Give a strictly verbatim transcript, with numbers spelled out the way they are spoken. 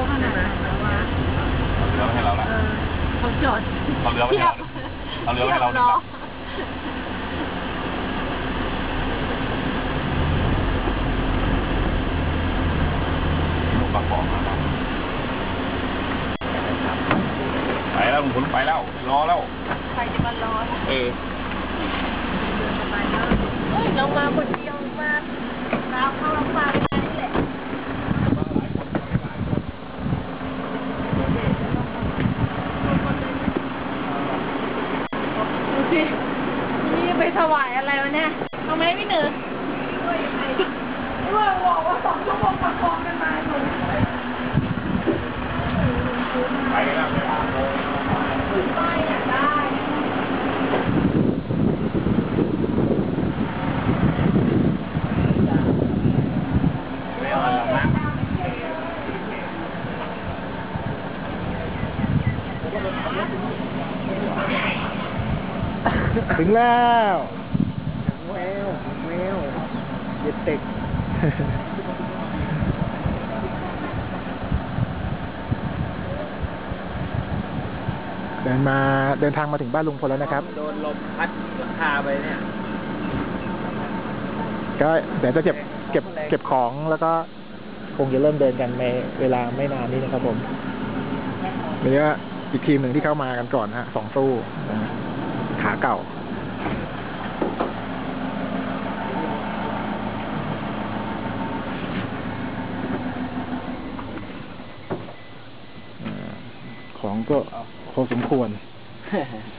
ขนาดไหนแล้ววะเอาเรือให้เราละเขาจอดเอาเรือให้เราเอาเรือให้เราหนึ่งลำลูกบางบ่อมาแล้วไปแล้วลุงพลไปแล้วรอแล้วใครจะมารอเออเฮ้ยเรามาคนเดียวมาเราเข้าลำบากนี่แหละดูสินี่ไปถวายอะไรวะเนี่ยทำไมพี่หนึ่งด้วยยังไงด้วยบอกว่าสองชั่วโมงประคองกันมาหนูไปแล้วไปแล้วไปอยากได้ถึงแล้วแววแววเย็ดเต็กเดินมาเดินทางมาถึงบ้านลุงพลแล้วนะครับโดนลมพัดหลังคาไปเนี่ยก็เดี๋ยวจะเก็บเก็บเก็บของแล้วก็คงจะเริ่มเดินกันในเวลาไม่นานนี้นะครับผมนี่ก็อีกทีมหนึ่งที่เข้ามากันก่อนฮะสองตู้ขาเก่าของก็พอสมควร